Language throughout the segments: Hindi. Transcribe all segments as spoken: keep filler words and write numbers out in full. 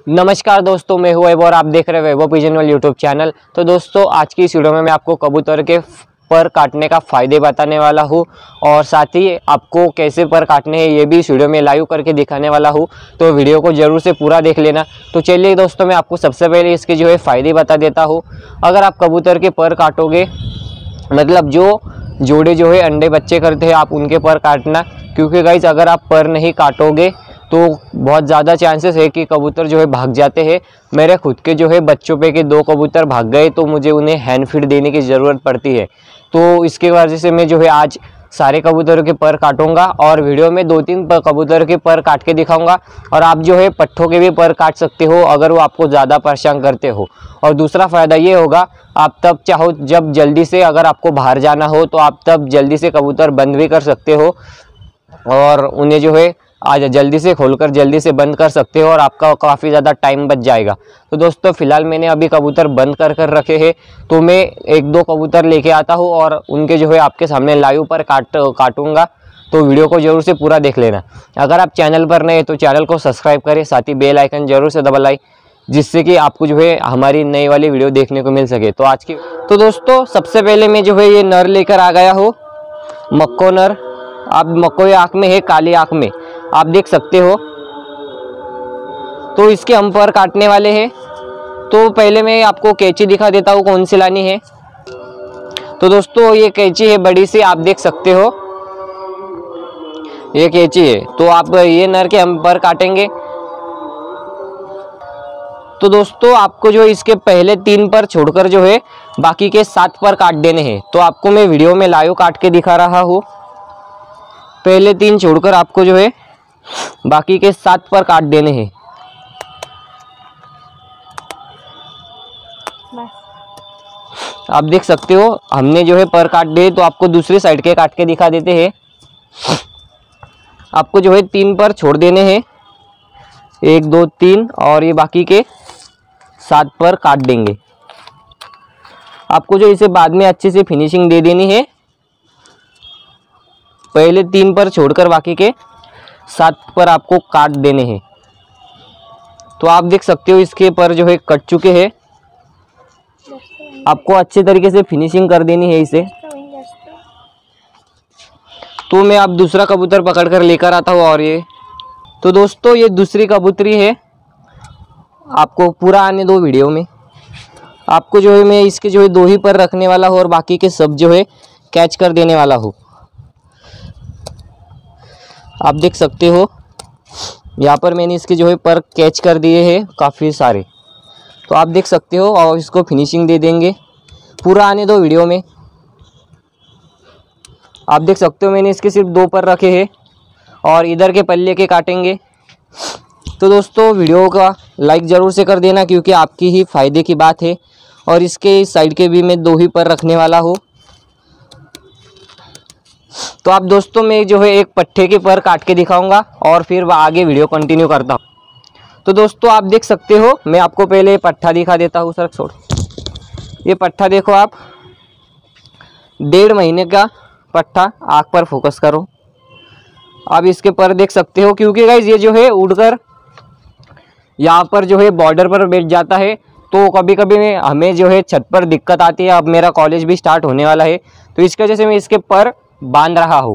नमस्कार दोस्तों, मैं हूं वैभव और आप देख रहे हैं Vaibhav pigeon world YouTube channel. तो दोस्तों, आज की इस वीडियो में मैं आपको कबूतर के पर काटने का फ़ायदे बताने वाला हूं और साथ ही आपको कैसे पर काटने हैं ये भी इस वीडियो में लाइव करके दिखाने वाला हूं। तो वीडियो को ज़रूर से पूरा देख लेना। तो चलिए दोस्तों, मैं आपको सबसे पहले इसके जो है फ़ायदे बता देता हूँ। अगर आप कबूतर के पर काटोगे, मतलब जो जोड़े जो है अंडे बच्चे करते हैं, आप उनके पर काटना, क्योंकि गाइस अगर आप पर नहीं काटोगे तो बहुत ज़्यादा चांसेस है कि कबूतर जो है भाग जाते हैं। मेरे खुद के जो है बच्चों पे के दो कबूतर भाग गए तो मुझे उन्हें हैंड फीड देने की ज़रूरत पड़ती है। तो इसके वजह से मैं जो है आज सारे कबूतरों के पर काटूंगा और वीडियो में दो तीन कबूतर के पर काट के दिखाऊंगा। और आप जो है पट्ठों के भी पर काट सकते हो अगर वो आपको ज़्यादा परेशान करते हो। और दूसरा फ़ायदा ये होगा, आप तब चाहो जब जल्दी से अगर आपको बाहर जाना हो तो आप तब जल्दी से कबूतर बंद भी कर सकते हो और उन्हें जो है आज जल्दी से खोलकर जल्दी से बंद कर सकते हो और आपका काफ़ी ज़्यादा टाइम बच जाएगा। तो दोस्तों, फ़िलहाल मैंने अभी कबूतर बंद कर कर रखे हैं, तो मैं एक दो कबूतर लेके आता हूँ और उनके जो है आपके सामने लाइव पर काट काटूँगा। तो वीडियो को ज़रूर से पूरा देख लेना। अगर आप चैनल पर नए तो चैनल को सब्सक्राइब करें, साथ ही बेल आइकन जरूर से दबाएं, जिससे कि आपको जो है हमारी नई वाली वीडियो देखने को मिल सके। तो आज की तो दोस्तों, सबसे पहले मैं जो है ये नर लेकर आ गया हूँ, मक्को नर। आप मक्कोई आँख में है, काली आँख में आप देख सकते हो। तो इसके हम पर काटने वाले हैं। तो पहले मैं आपको कैंची दिखा देता हूँ कौन सी लानी है। तो दोस्तों, ये कैंची है बड़ी सी, आप देख सकते हो, ये कैंची है। तो आप ये नर के हम पर काटेंगे। तो दोस्तों, आपको जो इसके पहले तीन पर छोड़कर जो है बाकी के सात पर काट देने हैं। तो आपको मैं वीडियो में लाइव काट के दिखा रहा हूँ। पहले तीन छोड़कर आपको जो है बाकी के सात पर काट देने हैं। आप देख सकते हो, हमने जो है पर काट दिए। तो आपको दूसरी साइड के काट के दिखा देते हैं। आपको जो है तीन पर छोड़ देने हैं, एक दो तीन, और ये बाकी के सात पर काट देंगे। आपको जो इसे बाद में अच्छे से फिनिशिंग दे देनी है। पहले तीन पर छोड़कर बाकी के सात पर आपको काट देने हैं। तो आप देख सकते हो इसके पर जो है कट चुके हैं। आपको अच्छे तरीके से फिनिशिंग कर देनी है इसे। तो मैं अब दूसरा कबूतर पकड़ कर लेकर आता हूँ। और ये तो दोस्तों, ये दूसरी कबूतरी है। आपको पूरा आने दो वीडियो में। आपको जो है मैं इसके जो है दो ही पर रखने वाला हूँ और बाकी के सब जो है कैच कर देने वाला हूँ। आप देख सकते हो, यहाँ पर मैंने इसके जो है पर कैच कर दिए हैं काफ़ी सारे। तो आप देख सकते हो और इसको फिनिशिंग दे देंगे। पूरा आने दो वीडियो में। आप देख सकते हो मैंने इसके सिर्फ दो पर रखे हैं और इधर के पल्ले के काटेंगे। तो दोस्तों, वीडियो का लाइक ज़रूर से कर देना, क्योंकि आपकी ही फ़ायदे की बात है। और इसके इस साइड के भी मैं दो ही पर रखने वाला हूँ। तो आप दोस्तों, मैं जो है एक पट्ठे के पर काट के दिखाऊंगा और फिर आगे वीडियो कंटिन्यू करता हूँ। तो दोस्तों, आप देख सकते हो, मैं आपको पहले पट्ठा दिखा देता हूँ। सर छोड़, ये पट्ठा देखो आप, डेढ़ महीने का पट्ठा। आँख पर फोकस करो। आप इसके पर देख सकते हो, क्योंकि गाइज ये जो है उड़कर यहाँ पर जो है बॉर्डर पर बैठ जाता है। तो कभी कभी हमें जो है छत पर दिक्कत आती है। अब मेरा कॉलेज भी स्टार्ट होने वाला है, तो इसकी वजह से मैं इसके पर बांध रहा हूँ।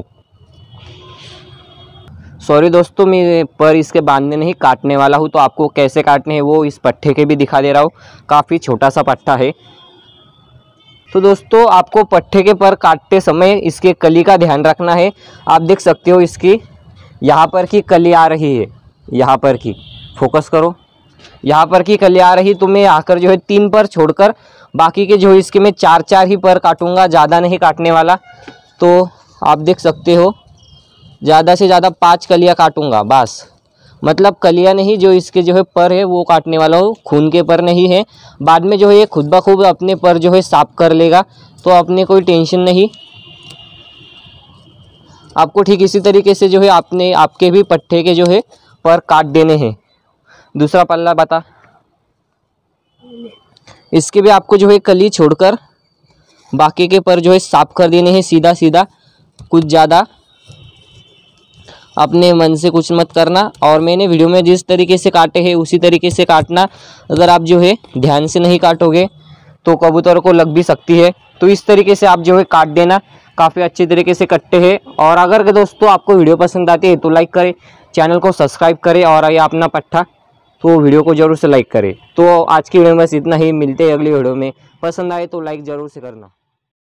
सॉरी दोस्तों, मैं पर इसके बांधने नहीं, काटने वाला हूँ। तो आपको कैसे काटने हैं वो इस पट्ठे के भी दिखा दे रहा हूँ। काफ़ी छोटा सा पट्ठा है। तो दोस्तों, आपको पट्ठे के पर काटते समय इसके कली का ध्यान रखना है। आप देख सकते हो इसकी यहाँ पर की कली आ रही है, यहाँ पर की फोकस करो, यहाँ पर की कली आ रही। तो मैं आकर जो है तीन पर छोड़कर बाकी के जो इसके मैं चार चार ही पर काटूंगा, ज़्यादा नहीं काटने वाला। तो आप देख सकते हो, ज़्यादा से ज़्यादा पाँच कलियाँ काटूंगा बस। मतलब कलियाँ नहीं, जो इसके जो है पर है वो काटने वाला हूँ, खून के पर नहीं है। बाद में जो है ये खुद ब खुद अपने पर जो है साफ कर लेगा, तो अपने कोई टेंशन नहीं। आपको ठीक इसी तरीके से जो है आपने आपके भी पट्ठे के जो है पर काट देने हैं। दूसरा पल्ला बता, इसके भी आपको जो है कली छोड़कर बाकी के पर जो है साफ कर देने हैं, सीधा सीधा, कुछ ज़्यादा। अपने मन से कुछ मत करना। और मैंने वीडियो में जिस तरीके से काटे हैं उसी तरीके से काटना। अगर आप जो है ध्यान से नहीं काटोगे तो कबूतर को लग भी सकती है। तो इस तरीके से आप जो है काट देना, काफ़ी अच्छे तरीके से कटते हैं। और अगर दोस्तों आपको वीडियो पसंद आती है तो लाइक करें, चैनल को सब्सक्राइब करें और ये अपना पट्टा तो वीडियो को ज़रूर से लाइक करें। तो आज की वीडियो में बस इतना ही, मिलते हैं अगली वीडियो में। पसंद आए तो लाइक ज़रूर से करना।